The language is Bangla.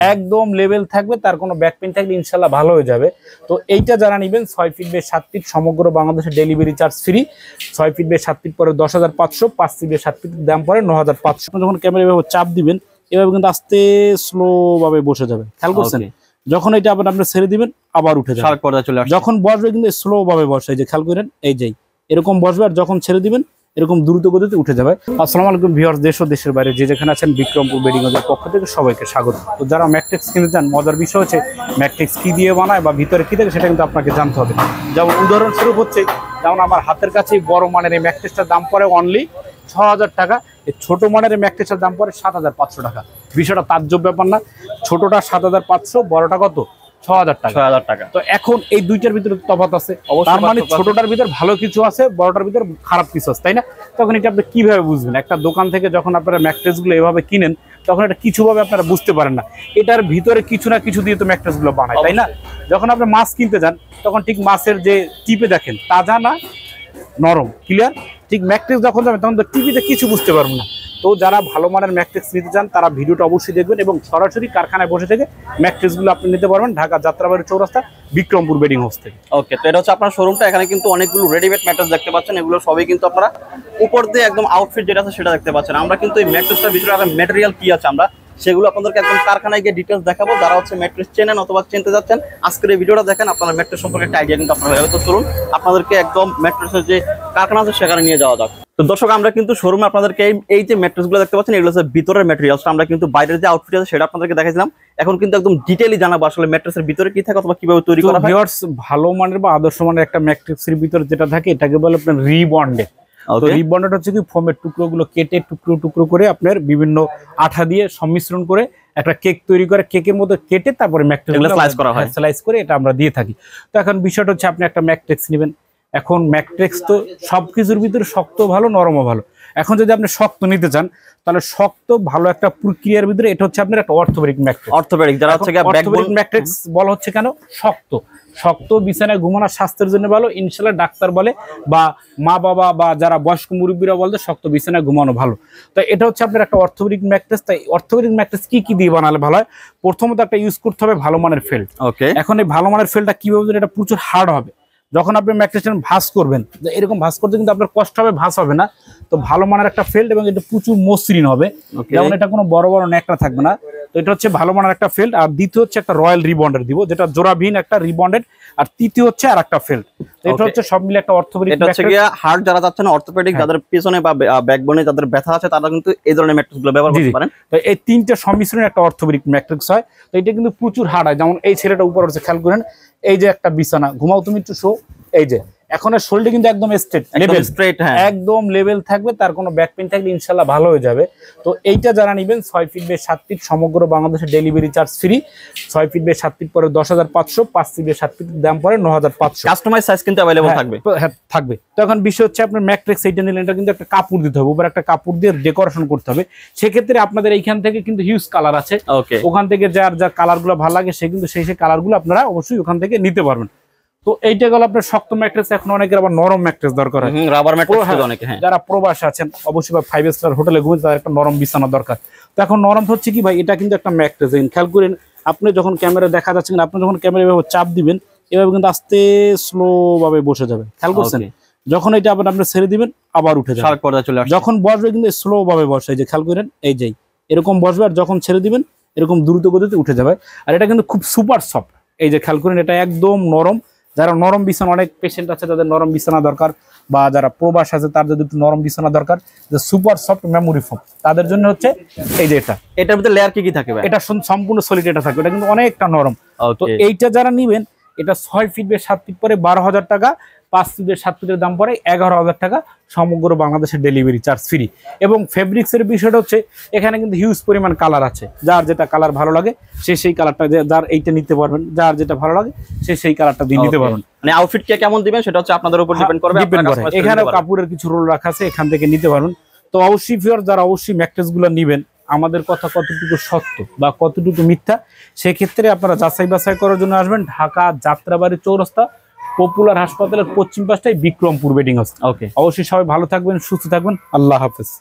একদম লেভেল থাকবে, তার কোনো ব্যাক পেইন থাকলে ইনশাল্লাহ ভালো হয়ে যাবে। তো এইটা যারা নেবেন 6 ফিট বাই 7 ফিট সমগ্র বাংলাদেশে delivery charge free. 6 feet by 7 feet পরে 10,500, 5 ফিট বাই 7 ফিটের দাম পরে 9,500। যখন ক্যামেরা এভাবে চাপ দিবেন এভাবে কিন্তু আস্তে স্লো ভাবে বসে যাবে, খেয়াল করছেন? যখন এটা আবার আপনি ছেড়ে দিবেন আবার উঠে যাবে, যখন বসবে কিন্তু স্লো ভাবে বসে, এই যে খেয়াল করেন, এই যে এরকম বসবে, আর যখন ছেড়ে দিবেন এরকম দ্রুত গতিতে উঠে যাবে। আসসালামু আলাইকুম ভিউয়ার্স, দেশ ও দেশের বাইরে যে যেখানে আছেন, বিক্রমপুর বেডিং হাউসের পক্ষ থেকে সবাইকে স্বাগত। তো যারা ম্যাট্রিক্স কিনতে চান, মজার বিষয় হচ্ছে ম্যাট্রিক্স কি দিয়ে বানায় বা ভিতরে কি থাকে সেটা কিন্তু আপনাকে জানতে হবে। যেমন উদাহরণস্বরূপ হচ্ছে, যেমন আমার হাতের কাছে বড় মানের এই ম্যাট্রিক্সটার দাম পড়ে অনলি 6,000 টাকা। এই ছোট মানের এই ম্যাট্রিক্সের দাম পড়ে 7,500 টাকা। বিষয়টা তাজ্জব ব্যাপার না? ছোটটা 7,500, বড়টা কত? 6,000 টাকা। তো এখন এই দুইটার ভিতরে তফাৎ আছে, তার মানে ছোটটার ভিতর ভালো কিছু আছে, বড়টার ভিতর খারাপ কিছু আছে, তাই না? তখন এটা আপনি কিভাবে বুঝবেন? একটা দোকান থেকে যখন আপনারা ম্যাট্রেস গুলো এভাবে কিনেন তখন এটা কিছুভাবে আপনারা বুঝতে পারেন না, এটার ভিতরে কিছু না কিছু দিয়ে তো ম্যাট্রেস গুলো বানায়, তাই না? যখন আপনি মাছ কিনতে যান তখন ঠিক মাছের যে টিপে দেখেন তাজা না নরম, ক্লিয়ার? ঠিক ম্যাট্রেস যখন যাবেন তখন তো টিভিতে কিছু বুঝতে পারবেন না। তো যারা ভালো মানের ম্যাট্রিক্স নিতে চান তারা ভিডিওটা অবশ্যই দেখবেন এবং সরাসরি কারখানায় বসে থেকে ম্যাট্রিক্সগুলো আপনি নিতে পারবেন ঢাকা যাত্রাবাড়ি চৌরাস্তা বিক্রমপুর বেডিং হাউস থেকে। ওকে, তো এটা হচ্ছে আপনার শোরুমটা। এখানে কিন্তু অনেকগুলো রেডিমেড ম্যাট্রেস দেখতে পাচ্ছেন, এগুলো সবই কিন্তু আপনারা উপর দিয়ে একদম আউটফিট যেটা আছে সেটা দেখতে পাচ্ছেন। আমরা কিন্তু এই ম্যাট্রেসটার ভিতরে ম্যাটেরিয়াল কি আছে আমরা সেগুলো আপনাদেরকে একদম কারখানায় গিয়ে ডিটেলস দেখাবো। যারা হচ্ছে ম্যাট্রেস চেনেন অথবা চিনতে যাচ্ছেন, আজকের এই ভিডিওটা দেখেন, আপনারা ম্যাট্রেস সম্পর্কে একটা আইডিয়া কিন্তু আপনারা হয়ে যাবে। তো চলুন আপনাদেরকে একদম ম্যাট্রেসের যে কারখানা আছে সেখানে নিয়ে যাওয়া যাক। তো দর্শক, আমরা কিন্তু শোরুমে আপনাদেরকে এই যে ম্যাট্রেসগুলো দেখতে পাচ্ছেন এগুলো হচ্ছে ভিতরের ম্যাটেরিয়ালস। আমরা কিন্তু বাইরের যে আউটফিট আছে সেটা আপনাদেরকে দেখাইছিলাম, এখন কিন্তু একদম ডিটেইলি জানাবো আসলে ম্যাট্রেসের ভিতরে কি থাকে অথবা কিভাবে তৈরি করা হয়। ভিউয়ার্স, ভালো মানের বা আদর্শ মানের একটা ম্যাট্রিক্সের ভিতরে যেটা থাকে এটাকে বলে আপনার রিবন্ডেড। তো রিবন্ডেড হচ্ছে কি, ফোমের টুকরোগুলো কেটে টুকরো টুকরো করে আপনার বিভিন্ন আঠা দিয়ে সংমিশ্রণ করে একটা কেক তৈরি করে, কেকের মধ্যে কেটে তারপরে ম্যাট্রিক্স স্লাইস করা হয়, স্লাইস করে এটা আমরা দিয়ে থাকি। তো এখন বিষয়টা হচ্ছে, আপনি একটা ম্যাট্রিক্স নেবেন, এখন ম্যাট্রিক্স তো সবকিছুর ভিতরে শক্ত ভালো, নরমও ভালো। এখন যদি আপনি শক্ত নিতে চান তাহলে শক্ত ভালো একটা প্রক্রিয়ার ভিতরে এটা হচ্ছে আপনার একটা অর্থোপেডিক ম্যাট্রিক্স। অর্থোপেডিক যারা হচ্ছে অর্থোপেডিক ম্যাট্রিক্স বলা হচ্ছে কেন? শক্ত বিছানায় ঘুমানো স্বাস্থ্যের জন্য ভালো, ইনশাআল্লাহ ডাক্তার বলে বা মা বাবা বা যারা বয়স্ক মুরব্বীরা বলতে শক্ত বিছানায় ঘুমানো ভালো। তো এটা হচ্ছে আপনার একটা অর্থোপেডিক ম্যাট্রেস। তাই অর্থোপেডিক ম্যাট্রেস কি দিয়ে বানালে ভালো হয়? প্রথমত একটা ইউজ করতে হবে ভালো মানের ফেল্ট। ওকে, এখন এই ভালো মানের ফেল্টটা কিভাবে? এটা প্রচুর হার্ড হবে। যখন আপনি ম্যাট্রেসটা ভাঁজ করবেন, এরকম ভাঁজ করতে কিন্তু আপনার কষ্ট হবে, ভাঁজ হবে না। তো ভালো মানের একটা ফেল্ট এবং এটা প্রচুর মসৃণ হবে, যেমন এটা কোনো বড় বড় ন্যাকড়া থাকবে না। তো এটা হচ্ছে ভালো মানের একটা ফেল্ট। আর দ্বিতীয় হচ্ছে একটা রয়্যাল রিবন্ডেড দিব, যেটা জোড়াবিহীন একটা রিবন্ডেড। আর তৃতীয় হচ্ছে আর একটা ফেল্ট। এটা হচ্ছে সব মিলে একটা অর্থোপেডিক। এটা হচ্ছে গিয়া হার্ড যারা যাচ্ছেন অর্থোপেডিক, যাদের পিছনে বা ব্যাকবোনে যাদের ব্যথা আছে তারা কিন্তু এই ধরনের ম্যাট্রিক্সগুলো ব্যবহার করতে পারেন। তো এই তিনটা সংমিশ্রণে একটা অর্থোপেডিক ম্যাট্রিক্স হয়। তো এটা কিন্তু প্রচুর হার্ড হয়। যেমন এই ছেলেটা উপর হচ্ছে, খেয়াল করেন, এই যে একটা বিছানা, ঘুমাও তুমি একটু শো, এই যে এখন শরীরটা কিন্তু একদম স্ট্রেট, একদম লেভেল থাকবে, তার কোনো ব্যাক পেইন থাকলে ইনশাল্লাহ ভালো হয়ে যাবে। তো এইটা যারা নেবেন 6 ফিট বাই 7 ফিট সমগ্র বাংলাদেশে delivery charge free. 6 feet by 7 feet পরে 10,500, 5 ফিট বাই 7 ফিটের দাম পরে 9,500। কাস্টমাইজ সাইজ কিন্তু अवेलेबल থাকবে। তো এখন বিষয় হচ্ছে, আপনার ম্যাট্রিক্স এইটা নিলে এটা কিন্তু একটা কাপড় দিতে হবে, উপরে একটা কাপড় দিয়ে ডেকোরেশন করতে হবে। সেক্ষেত্রে আপনাদের এইখান থেকে কিন্তু হিউজ কালার আছে, ওখান থেকে যার কালারগুলো ভালো লাগে সে কিন্তু সেই কালারগুলো আপনারা অবশ্যই ওখান থেকে নিতে পারবেন। তো এইটা গেল আপনার শক্ত ম্যাট্রেস। এখন অনেকের আবার নরম ম্যাট্রেস দরকার হয়, রাবার ম্যাট্রেস অনেকে, যারা প্রবাসে আছেন অবশ্যই 5 স্টার হোটেলে ঘুমিয়ে তাদের একটা নরম বিছানা দরকার। তো এখন নরম হচ্ছে কি ভাই, এটা কিন্তু একটা ম্যাট্রেস। খেয়াল করেন, আপনি যখন ক্যামেরা দেখা যাচ্ছে, আপনি যখন ক্যামেরা এভাবে চাপ দিবেন এভাবে কিন্তু আস্তে স্লো ভাবে বসে যাবে, খেয়াল করছেন? যখন এটা আবার আপনি ছেড়ে দিবেন আবার উঠে যাবে, যখন বসবে কিন্তু স্লো ভাবে বসে, এই যে খেয়াল করেন, এই যে এরকম বসবে, আর যখন ছেড়ে দিবেন এরকম দ্রুত গতিতে উঠে যাবে। আর এটা কিন্তু খুব সুপার সফট, এই যে খেয়াল করেন, এটা একদম নরম। যারা নরম বিছানা, অনেক পেশেন্ট আছে যাদের নরম বিছানা দরকার, বা যারা প্রবাস আছে তার যদি একটু নরম বিছানা দরকার, যে সুপার সফট মেমোরি ফোম, তাদের জন্য হচ্ছে এই যে এটার ভিতরে লেয়ার কি থাকে? এটা সম্পূর্ণ সলিড এটা থাকবে, এটা কিন্তু অনেকটা নরম। তো এইটা যারা নিবেন, এটা 6 ফিট বাই 7 ফিট পরে 12,000 টাকা, 5 ফিট বাই 7 ফিটের দাম পরে 11,000 টাকা, সমগ্র বাংলাদেশের ডেলিভারি চার্জ ফ্রি। এবং ফেব্রিক্সের বিষয়টা হচ্ছে, এখানে কিন্তু হিউজ পরিমাণ কালার আছে, যার যেটা কালার ভালো লাগে সে সেই কালারটা, যার এইটা নিতে পারবেন, যার যেটা ভালো লাগে সে সেই কালারটা দিয়ে নিতে পারবেন। মানে আউটফিট কে কেমন দিবেন সেটা হচ্ছে আপনাদের উপর ডিপেন্ড করবে। এখানে কাপড়ের কিছু রোল রাখা আছে, এখান থেকে নিতে পারবেন। তো অবশ্যই যারা অবশ্যই ম্যাট্রেসগুলো নিবেন, আমাদের কথা কতটুকু সত্য বা কতটুকু মিথ্যা সেক্ষেত্রে আপনারা যাচাই বাছাই করার জন্য আসবেন ঢাকা যাত্রাবাড়ি চৌরাস্তা পপুলার হাসপাতালের পশ্চিম পাশটায় বিক্রমপুর বেডিং হাউস। অবশ্যই সবাই ভালো থাকবেন, সুস্থ থাকবেন, আল্লাহ হাফেজ।